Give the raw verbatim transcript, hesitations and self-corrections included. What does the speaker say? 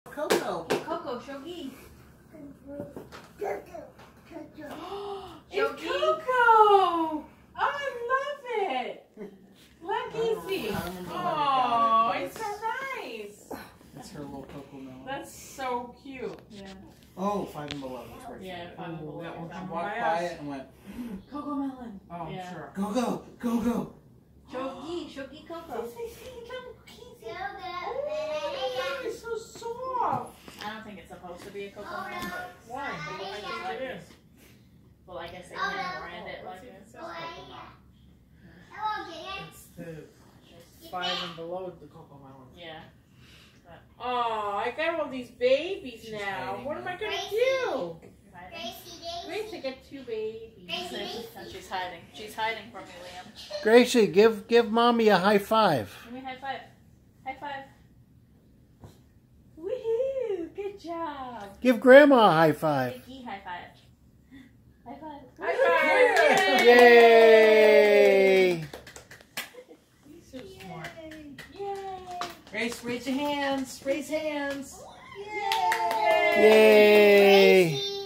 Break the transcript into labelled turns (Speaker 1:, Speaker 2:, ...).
Speaker 1: Cocoa.
Speaker 2: Cocoa, Shogi.
Speaker 3: It's Cocoa! Oh, I love it! Let me see. Oh, it's so nice.
Speaker 1: That's her little Cocoa Melon.
Speaker 3: That's so cute.
Speaker 2: Yeah.
Speaker 1: Oh, five and below. That's right.
Speaker 2: Yeah, five and below.
Speaker 3: That one
Speaker 1: She
Speaker 3: from
Speaker 1: walked
Speaker 3: my
Speaker 1: by
Speaker 3: house.
Speaker 1: it and went,
Speaker 2: Cocoa Melon.
Speaker 3: Oh, I'm
Speaker 2: Yeah.
Speaker 3: sure.
Speaker 1: go, go, go, go.
Speaker 2: Shogi, Shogi Cocoa.
Speaker 3: Oh, it's so soft.
Speaker 2: I don't think it's supposed to be a Cocoa Melon, but
Speaker 3: Why?
Speaker 2: it looks
Speaker 3: I
Speaker 2: like
Speaker 3: think it is.
Speaker 2: well, I guess they can brand it like
Speaker 3: It
Speaker 2: this.
Speaker 3: says Cocoa Melon. It's the five and below the Cocoa Melon.
Speaker 2: Yeah.
Speaker 3: Oh, I got all these babies
Speaker 1: She's
Speaker 3: now.
Speaker 1: hiding
Speaker 3: What am I
Speaker 1: now.
Speaker 3: gonna do?
Speaker 2: Gracie,
Speaker 3: Grace, I got two babies.
Speaker 2: and she's hiding. She's hiding from me, Liam.
Speaker 4: Gracie, give give mommy a high five.
Speaker 2: Give me a high five. High five.
Speaker 3: Woohoo! Good job.
Speaker 4: Give grandma a high five.
Speaker 2: Vicky, high five. High five.
Speaker 3: High five!
Speaker 4: Yay!
Speaker 3: He's so smart.
Speaker 2: Yay!
Speaker 1: Grace, raise your hands. Raise hands.
Speaker 3: Yay!
Speaker 4: Yay!